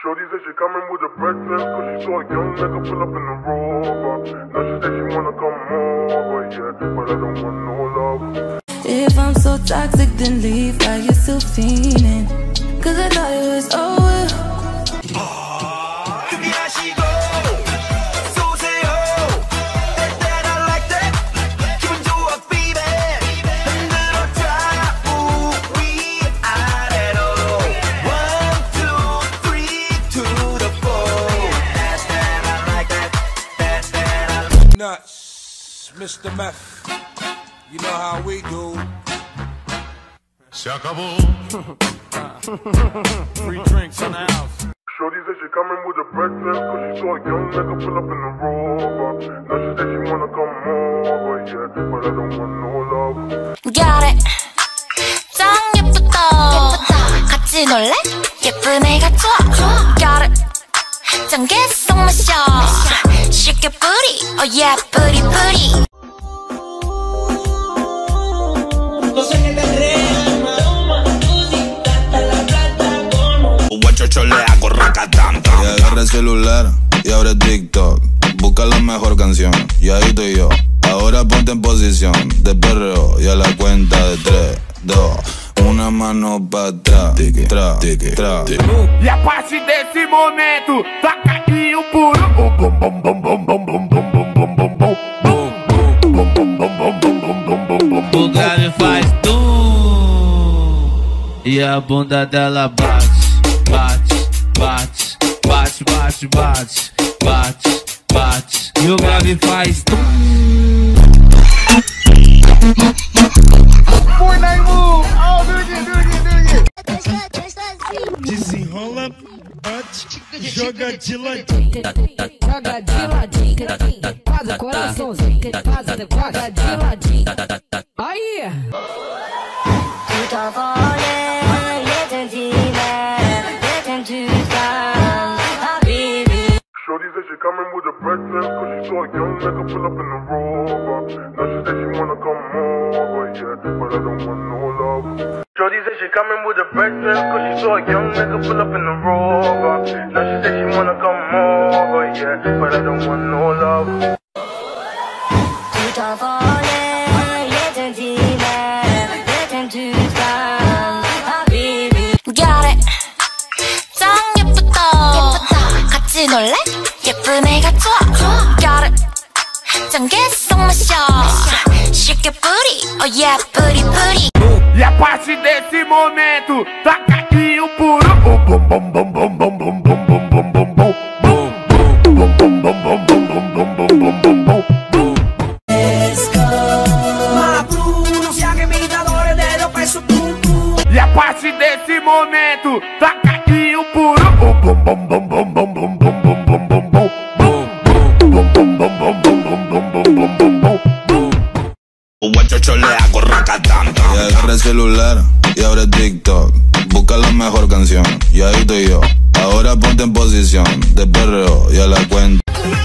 Shorty said she coming with a breakfast, cause she saw a young nigga pull up in the Rover. Now she said she wanna come over, yeah, but I don't want no love. If I'm so toxic, then leave while you're still fiending, cause I thought it was over. Nuts, Mr. Meth, you know how we do. Se acabó. Free drinks in the house. Shorty said she coming with a breakfast, cause she saw a young nigga pull up in the Rover. Now she said she wanna come over, yeah, but I don't want no love. Got it. 짱 예쁘다. 같이 놀래? 예쁜 애가 좋아. Got it. 짱 계속 마셔. Shake your booty, oh yeah, booty, booty. Guachocho le hago racatán. Y agarra el celular y abre TikTok. Busca la mejor canción y ahí estoy yo. Ahora ponte en posición de perreo y a la cuenta de 3, 2, una mano para atrás, tique, tra, tique, tra. E a partir desse momento, taca aí o puro. Bom, bom, bom, bom, bom, bom, bom, bom, bom, bom, bom. O grave faz tum e a bunda dela bate, bate, bate, bate, bate, bate, bate, bate. E o grave faz tum. Fortnite move! Oh, do it again. Desenrola, bate, joga de ladinho. Joga de ladinho, faz o coraçãozinho, faz de ladinho. Aí! Shorty said she coming with a breakfast, cause she saw a young nigga pull up in the Rover. Now she said she wanna come over, yeah, but I don't want no love. Shorty said she coming with a breakfast, cause she saw a young nigga pull up in the Rover. Now she said she wanna come over, yeah, but I don't want no love. Got it. 짱 예쁘다. 같이 놀래? 예쁜 애가 좋아. Got it. 짱 계속 마셔. Shake your booty, oh yeah, booty, booty. E a partir desse momento, taca aí o puro. Bom, bom, bom, bom, bom, bom, bom, bom, bom, bom, bom. Bom, bom, bom, bom, bom, bom, bom, bom, bom, bom, bom. E a partir desse momento, taca aí o puro. Bom, bom, bom, bom, bom, bom, bom, bom, bom, bom, bom. Bom, bom, bom, bom, bom, bom, bom, bom, bom, bom. Guachocho le hago racatán. Y agarra el celular y abre TikTok. Busca la mejor canción y ahí estoy yo. Ahora ponte en posición de perreo y a la cuenta.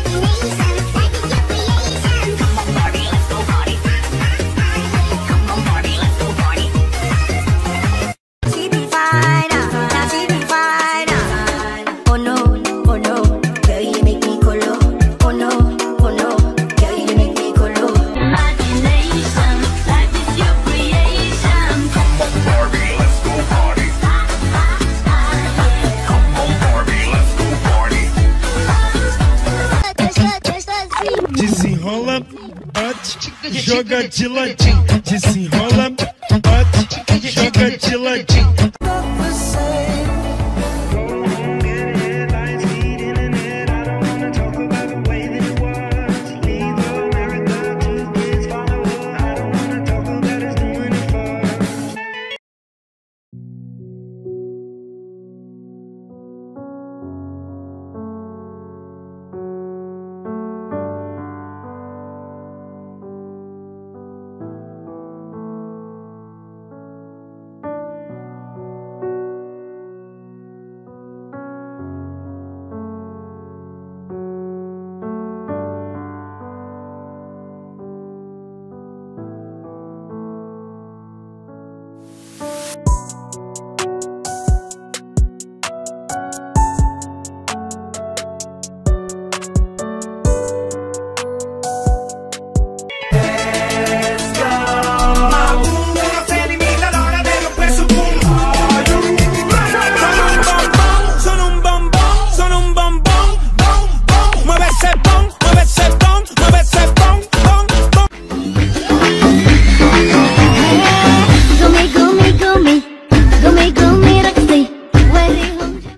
Desenrola, bate, joga de ladinho. Desenrola, bate, joga de ladinho.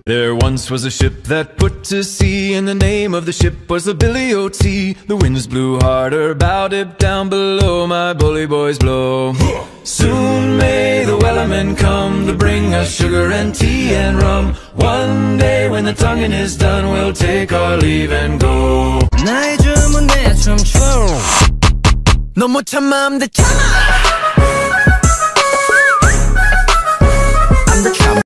There once was a ship that put to sea, and the name of the ship was the Billy O.T. The winds blew harder, bowed it down below, my bully boys blow. Soon may the wellerman come to bring us sugar and tea and rum. One day when the tonguing is done, we'll take our leave and go. 나의 춤은 내 춤추 너 못 참아 I'm the